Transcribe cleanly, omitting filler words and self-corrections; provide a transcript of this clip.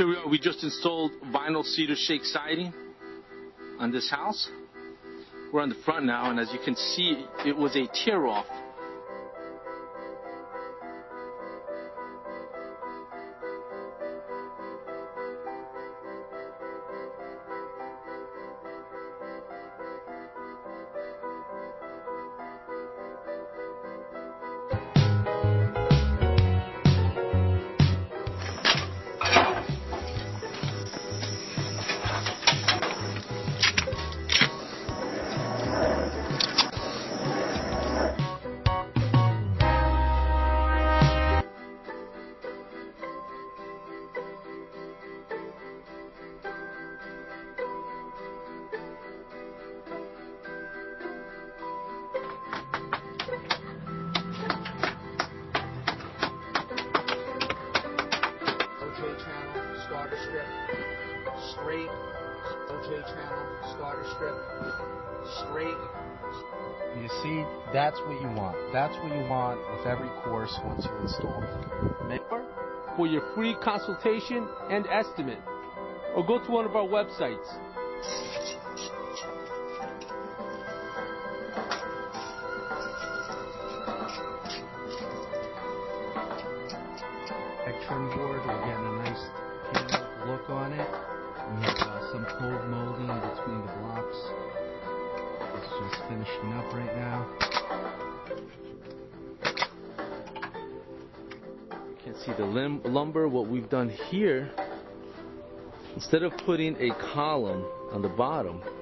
Here we are. We just installed vinyl cedar shake siding on this house. We're on the front now, and as you can see, it was a tear-off. Starter strip, straight, OJ channel, starter strip, straight. You see, that's what you want. That's what you want with every course once you install it. For your free consultation and estimate, or go to one of our websites. Trim board, we're getting a nice panel look on it. We have some cold molding between the blocks. It's just finishing up right now. You can see the lumber. What we've done here, instead of putting a column on the bottom,